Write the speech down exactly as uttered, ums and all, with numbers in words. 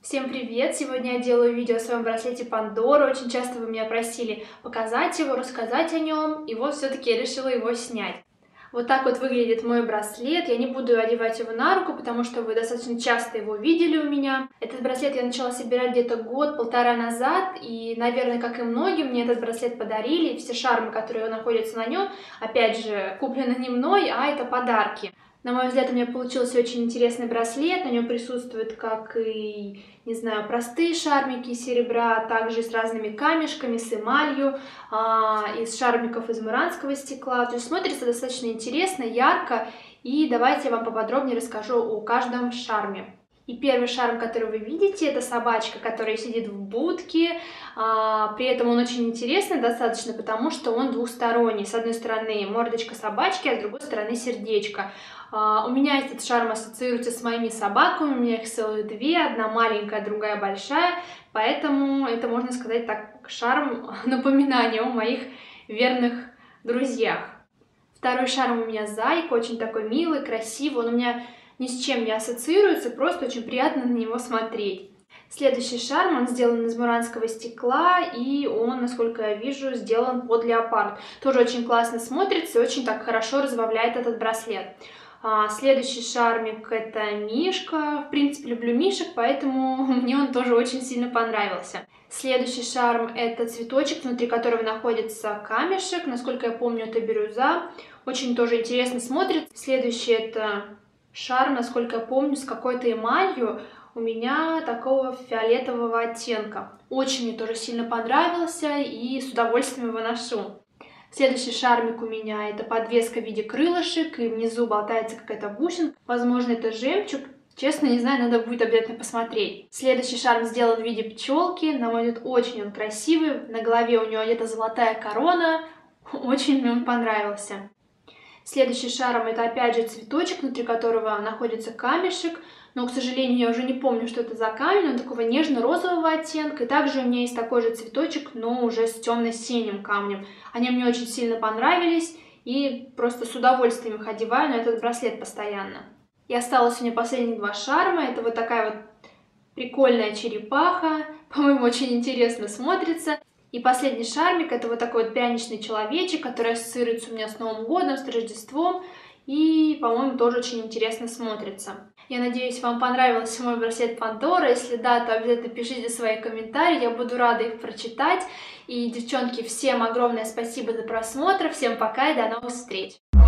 Всем привет! Сегодня я делаю видео о своем браслете Пандора. Очень часто вы меня просили показать его, рассказать о нем, и вот все-таки я решила его снять. Вот так вот выглядит мой браслет. Я не буду одевать его на руку, потому что вы достаточно часто его видели у меня. Этот браслет я начала собирать где-то год-полтора назад, и, наверное, как и многие, мне этот браслет подарили. Все шармы, которые находятся на нем, опять же, куплены не мной, а это подарки. На мой взгляд, у меня получился очень интересный браслет. На нем присутствуют как и, не знаю, простые шармики из серебра, а также с разными камешками, с эмалью, а, из шармиков из муранского стекла. То есть смотрится достаточно интересно, ярко. И давайте я вам поподробнее расскажу о каждом шарме. И первый шарм, который вы видите, это собачка, которая сидит в будке. А, при этом он очень интересный достаточно, потому что он двухсторонний. С одной стороны мордочка собачки, а с другой стороны сердечко. А, у меня этот шарм ассоциируется с моими собаками. У меня их целых две, одна маленькая, другая большая. Поэтому это, можно сказать так, шарм напоминания о моих верных друзьях. Второй шарм у меня зайка, очень такой милый, красивый. Он у меня ни с чем не ассоциируется, просто очень приятно на него смотреть. Следующий шарм, он сделан из муранского стекла, и он, насколько я вижу, сделан под леопард. Тоже очень классно смотрится и очень так хорошо разбавляет этот браслет. А, следующий шармик — это мишка. В принципе, люблю мишек, поэтому мне он тоже очень сильно понравился. Следующий шарм — это цветочек, внутри которого находится камешек. Насколько я помню, это бирюза. Очень тоже интересно смотрится. Следующий — это шарм, насколько я помню, с какой-то эмалью, у меня такого фиолетового оттенка. Очень мне тоже сильно понравился, и с удовольствием его ношу. Следующий шармик у меня — это подвеска в виде крылышек, и внизу болтается какая-то бусинка. Возможно, это жемчуг. Честно, не знаю, надо будет обязательно посмотреть. Следующий шарм сделан в виде пчелки. На мой взгляд, очень он красивый. На голове у него где-то золотая корона. Очень мне он понравился. Следующий шарм — это опять же цветочек, внутри которого находится камешек, но, к сожалению, я уже не помню, что это за камень, он такого нежно-розового оттенка. И также у меня есть такой же цветочек, но уже с темно-синим камнем. Они мне очень сильно понравились, и просто с удовольствием их одеваю на этот браслет постоянно. И осталось у меня последних два шарма. Это вот такая вот прикольная черепаха, по-моему, очень интересно смотрится. И последний шармик — это вот такой вот пряничный человечек, который ассоциируется у меня с Новым годом, с Рождеством. И, по-моему, тоже очень интересно смотрится. Я надеюсь, вам понравился мой браслет Пандора. Если да, то обязательно пишите свои комментарии, я буду рада их прочитать. И, девчонки, всем огромное спасибо за просмотр, всем пока и до новых встреч!